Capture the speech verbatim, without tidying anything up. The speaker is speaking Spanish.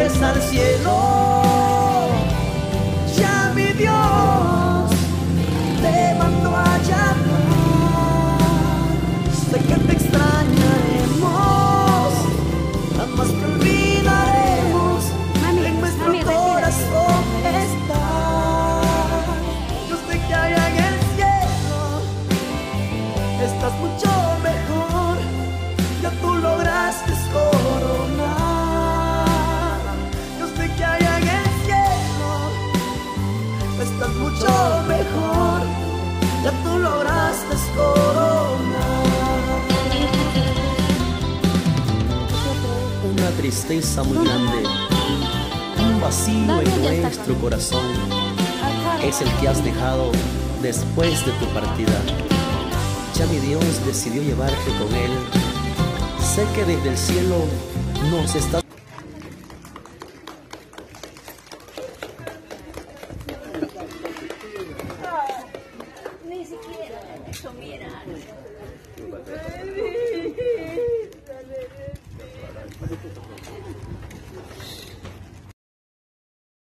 llegues al cielo. Ya mi Dios te mandó a llamar. Sé que te extrañaremos, jamás te olvidaremos. Mami, En nuestro mami, corazón está. Yo sé que allá en el cielo estás mucho mejor. Ya tú lograste coronar. Yo sé que allá en el cielo estás mucho mejor. Ya tú lograste coronar. Una tristeza muy grande, un vacío en nuestro corazón, es el que has dejado después de tu partida. Ya mi Dios decidió llevarte con Él. Sé que desde el cielo nos está. Ni siquiera eso, mira.